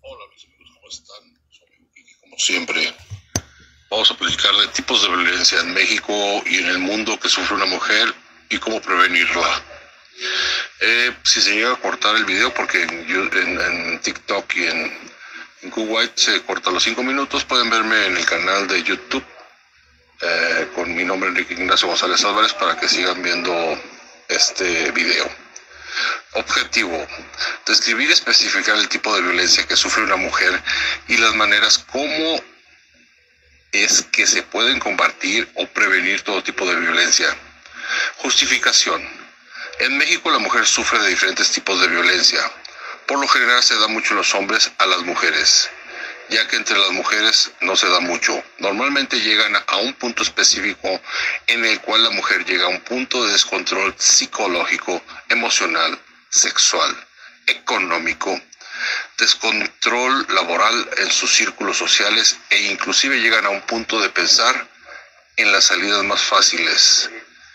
Hola mis amigos, ¿cómo están? Soy amigo Kiki, como siempre. Vamos a platicar de tipos de violencia en México y en el mundo que sufre una mujer y cómo prevenirla. Si se llega a cortar el video, porque en TikTok y en Kuwait se corta los 5 minutos, pueden verme en el canal de YouTube con mi nombre Enrique Ignacio González Álvarez para que sigan viendo este video. Objetivo: describir y especificar el tipo de violencia que sufre una mujer y las maneras como es que se pueden combatir o prevenir todo tipo de violencia. Justificación: en México la mujer sufre de diferentes tipos de violencia. Por lo general se da mucho en los hombres a las mujeres, ya que entre las mujeres no se da mucho. Normalmente llegan a un punto específico en el cual la mujer llega a un punto de descontrol psicológico, emocional, sexual, económico, descontrol laboral en sus círculos sociales e inclusive llegan a un punto de pensar en las salidas más fáciles,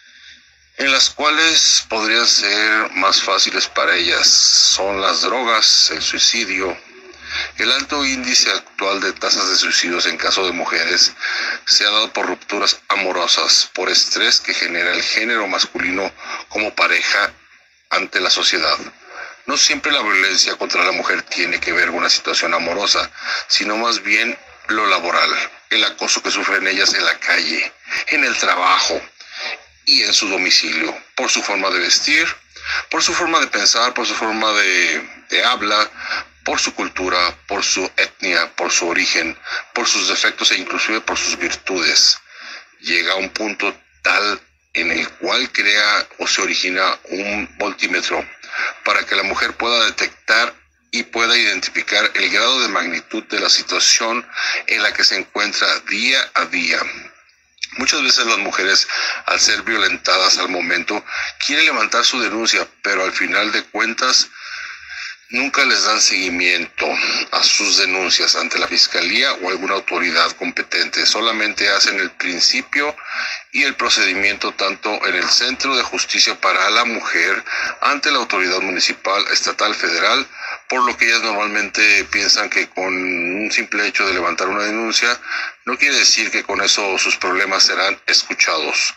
en las cuales podrían ser más fáciles para ellas. Son las drogas, el suicidio. El alto índice actual de tasas de suicidios en caso de mujeres se ha dado por rupturas amorosas, por estrés que genera el género masculino como pareja ante la sociedad. No siempre la violencia contra la mujer tiene que ver con una situación amorosa, sino más bien lo laboral, el acoso que sufren ellas en la calle, en el trabajo y en su domicilio, por su forma de vestir, por su forma de pensar, por su forma de habla, por su cultura, por su etnia, por su origen, por sus defectos e inclusive por sus virtudes. Llega a un punto tal en el cual crea o se origina un voltímetro para que la mujer pueda detectar y pueda identificar el grado de magnitud de la situación en la que se encuentra día a día. Muchas veces las mujeres, al ser violentadas al momento, quieren levantar su denuncia, pero al final de cuentas nunca les dan seguimiento a sus denuncias ante la fiscalía o alguna autoridad competente. Solamente hacen el principio y el procedimiento tanto en el Centro de Justicia para la Mujer, ante la autoridad municipal, estatal, federal, por lo que ellas normalmente piensan que con un simple hecho de levantar una denuncia no quiere decir que con eso sus problemas serán escuchados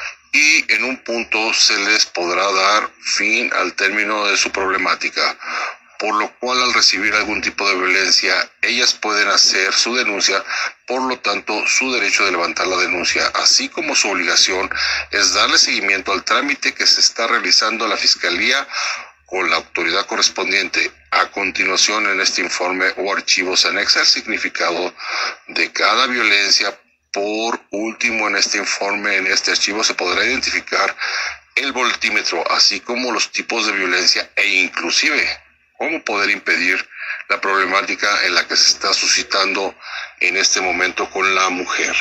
y en un punto se les podrá dar fin al término de su problemática, por lo cual al recibir algún tipo de violencia ellas pueden hacer su denuncia. Por lo tanto, su derecho de levantar la denuncia, así como su obligación, es darle seguimiento al trámite que se está realizando a la Fiscalía con la autoridad correspondiente. A continuación, en este informe o archivo se anexa el significado de cada violencia. Por último, en este informe, en este archivo, se podrá identificar el voltímetro, así como los tipos de violencia e inclusive cómo poder impedir la problemática en la que se está suscitando en este momento con la mujer.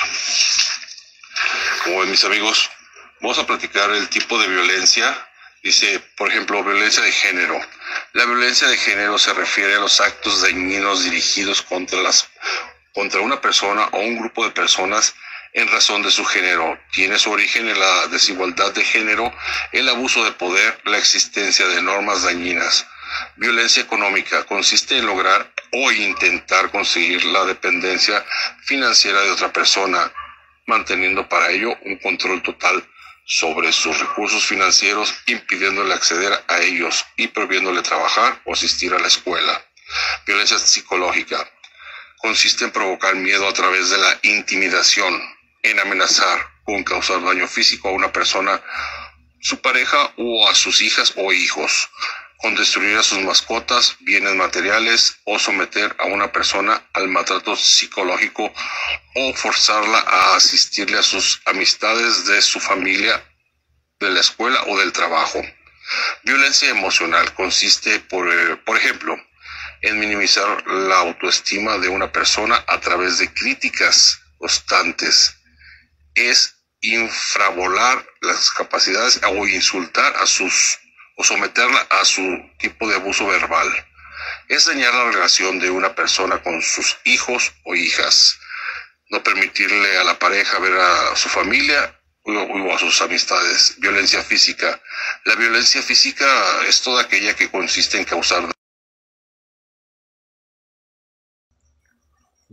Como ven, mis amigos, vamos a platicar el tipo de violencia. Dice, por ejemplo, violencia de género. La violencia de género se refiere a los actos dañinos dirigidos contra una persona o un grupo de personas en razón de su género. Tiene su origen en la desigualdad de género, el abuso de poder, la existencia de normas dañinas. Violencia económica consiste en lograr o intentar conseguir la dependencia financiera de otra persona, manteniendo para ello un control total sobre sus recursos financieros, impidiéndole acceder a ellos y prohibiéndole trabajar o asistir a la escuela. Violencia psicológica consiste en provocar miedo a través de la intimidación, en amenazar con causar daño físico a una persona, su pareja o a sus hijas o hijos, con destruir a sus mascotas, bienes materiales o someter a una persona al maltrato psicológico o forzarla a asistirle a sus amistades de su familia, de la escuela o del trabajo. Violencia emocional consiste, por ejemplo, en minimizar la autoestima de una persona a través de críticas constantes. Es infravolar las capacidades o insultar o someterla a su tipo de abuso verbal. Es dañar la relación de una persona con sus hijos o hijas. No permitirle a la pareja ver a su familia o a sus amistades. Violencia física. La violencia física es toda aquella que consiste en causar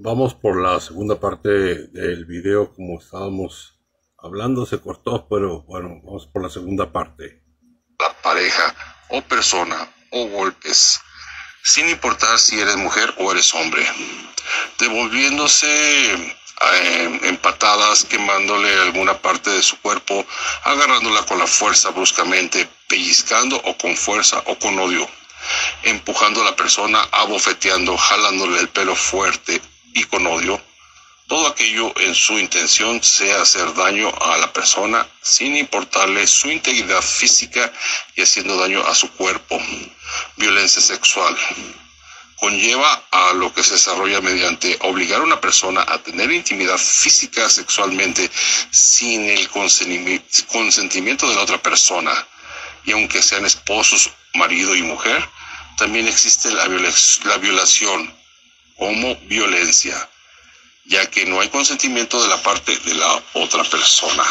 Vamos por la segunda parte del video. Como estábamos hablando, se cortó, pero bueno, vamos por la segunda parte. La pareja o persona o golpes, sin importar si eres mujer o eres hombre, devolviéndose en patadas, quemándole alguna parte de su cuerpo, agarrándola con la fuerza bruscamente, pellizcando o con fuerza o con odio, empujando a la persona, abofeteando, jalándole el pelo fuerte y con odio. Todo aquello en su intención sea hacer daño a la persona sin importarle su integridad física y haciendo daño a su cuerpo. Violencia sexual conlleva a lo que se desarrolla mediante obligar a una persona a tener intimidad física sexualmente sin el consentimiento de la otra persona. Y aunque sean esposos, marido y mujer, también existe la violación como violencia, ya que no hay consentimiento de la parte de la otra persona.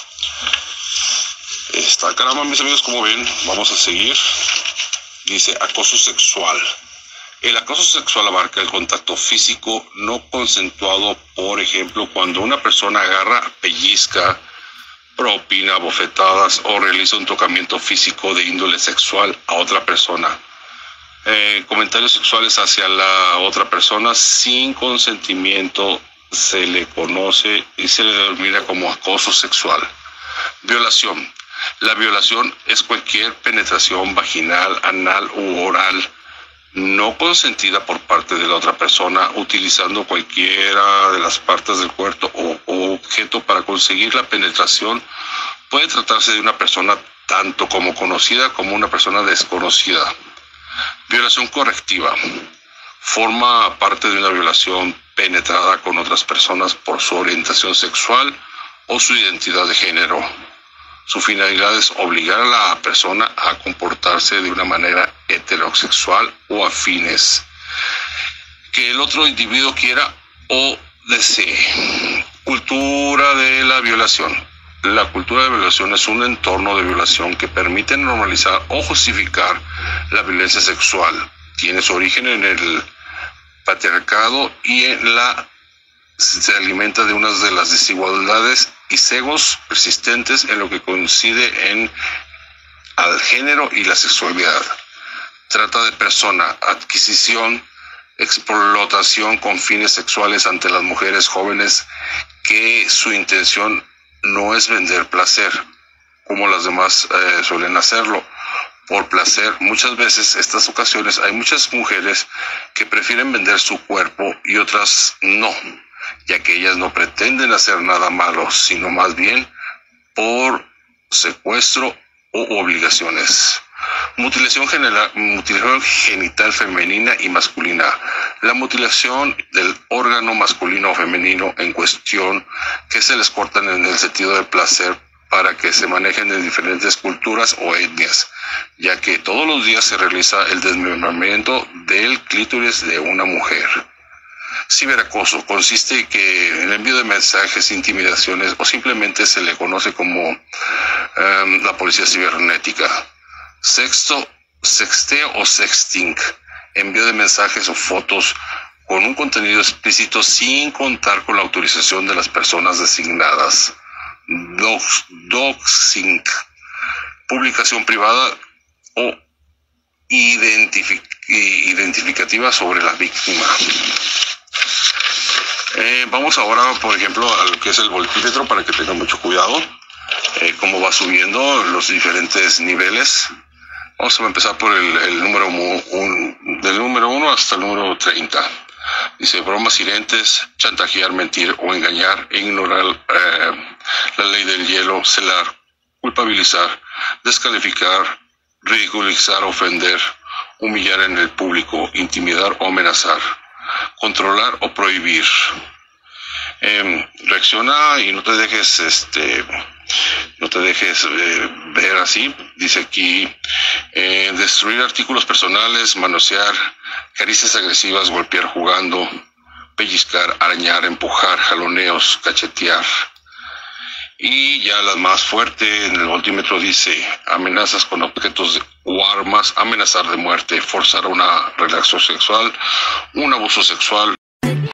Caramba, mis amigos, como ven, vamos a seguir. Dice acoso sexual. El acoso sexual abarca el contacto físico no consensuado, por ejemplo, cuando una persona agarra, pellizca, propina bofetadas o realiza un tocamiento físico de índole sexual a otra persona. Comentarios sexuales hacia la otra persona sin consentimiento se le conoce y se le denomina como acoso sexual. Violación. La violación es cualquier penetración vaginal, anal u oral no consentida por parte de la otra persona, utilizando cualquiera de las partes del cuerpo o objeto para conseguir la penetración. Puede tratarse de una persona tanto como conocida como una persona desconocida. Violación correctiva. Forma parte de una violación penetrada con otras personas por su orientación sexual o su identidad de género. Su finalidad es obligar a la persona a comportarse de una manera heterosexual o afines, que el otro individuo quiera o desee. Cultura de la violación. La cultura de violación es un entorno de violación que permite normalizar o justificar la violencia sexual. Tiene su origen en el patriarcado y se alimenta de unas de las desigualdades y cegos persistentes en lo que coincide en al género y la sexualidad. Trata de persona, adquisición, explotación con fines sexuales ante las mujeres jóvenes que su intención no es vender placer, como las demás suelen hacerlo, por placer. Muchas veces, estas ocasiones, hay muchas mujeres que prefieren vender su cuerpo y otras no, ya que ellas no pretenden hacer nada malo, sino más bien por secuestro o obligaciones. Mutilación genital femenina y masculina. La mutilación del órgano masculino o femenino en cuestión que se les cortan en el sentido del placer para que se manejen en diferentes culturas o etnias, ya que todos los días se realiza el desmembramiento del clítoris de una mujer. Ciberacoso consiste en el envío de mensajes, intimidaciones o simplemente se le conoce como la policía cibernética. Sexteo o sexting, envío de mensajes o fotos con un contenido explícito sin contar con la autorización de las personas designadas. Doxing, publicación privada o identificativa sobre la víctima. Vamos ahora, por ejemplo, a lo que es el voltímetro para que tengan mucho cuidado, cómo va subiendo los diferentes niveles. Vamos a empezar por el número 1, del número 1 hasta el número 30. Dice: bromas hirientes, chantajear, mentir o engañar, ignorar la ley del hielo, celar, culpabilizar, descalificar, ridiculizar, ofender, humillar en el público, intimidar o amenazar, controlar o prohibir. Reacciona y no te dejes ver así. Dice aquí: destruir artículos personales, manosear, caricias agresivas, golpear jugando, pellizcar, arañar, empujar, jaloneos, cachetear. Y ya la más fuerte en el voltímetro dice: amenazas con objetos o armas, amenazar de muerte, forzar una relación sexual, un abuso sexual,